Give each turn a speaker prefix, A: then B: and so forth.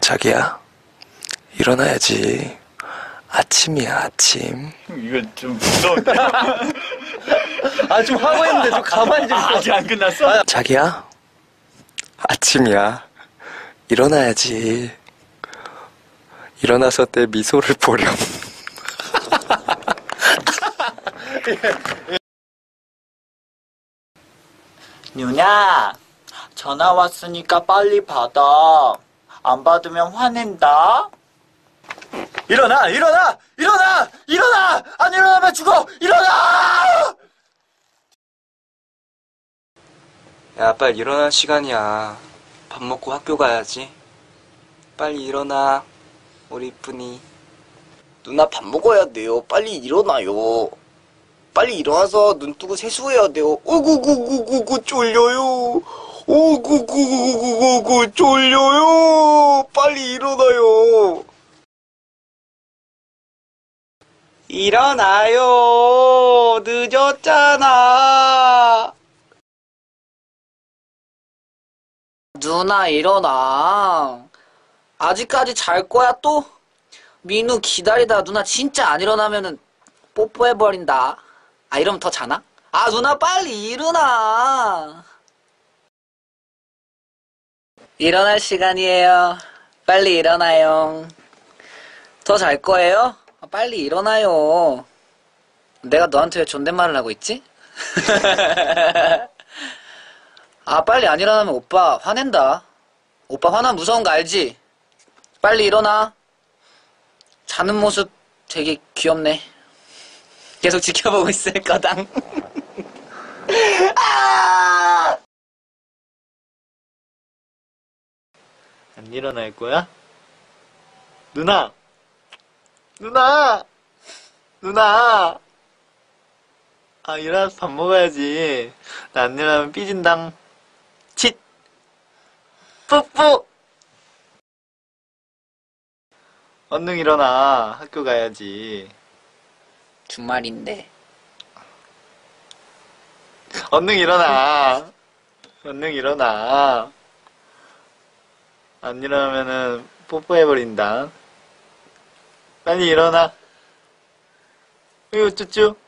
A: 자기야, 일어나야지. 아침이야, 아침.
B: 이거 좀 무서운데.
C: 아, 좀 하고 있는데 좀 가만히 좀 있어.
B: 아직 안 끝났어?
A: 자기야, 아침이야. 일어나야지. 일어나서 내 미소를 보렴.
B: 누나, 전화 왔으니까 빨리 받아. 안 받으면 화낸다. 일어나! 일어나! 일어나! 일어나! 안 일어나면 죽어! 일어나!
A: 야, 빨리 일어날 시간이야. 밥 먹고 학교 가야지. 빨리 일어나, 우리 이쁜이.
D: 누나 밥 먹어야 돼요. 빨리 일어나요. 빨리 일어나서 눈 뜨고 세수해야 돼요. 오구구구구구 쫄려요. 오구구구구구 쫄려요. 빨리 일어나요. 일어나요. 늦었잖아.
E: 누나 일어나. 아직까지 잘 거야 또? 민우 기다리다 누나 진짜 안 일어나면은 뽀뽀해버린다. 아 이러면 더 자나? 아 누나 빨리 일어나. 일어날 시간이에요. 빨리 일어나요. 더 잘 거예요? 아, 빨리 일어나요. 내가 너한테 왜 존댓말을 하고 있지? 아 빨리 안 일어나면 오빠 화낸다. 오빠 화나면 무서운 거 알지? 빨리 일어나. 자는 모습 되게 귀엽네. 계속 지켜보고 있을 거당.
B: 안 일어날 거야? 누나! 누나! 누나! 아, 일어나서 밥 먹어야지. 나 안 일어나면 삐진당. 칫! 뿌뿌! 얼른 일어나. 학교 가야지.
E: 주말인데.
B: 얼른 일어나. 얼른 일어나. 안 일어나면은 뽀뽀해버린다. 빨리 일어나. 으, 쭈쭈.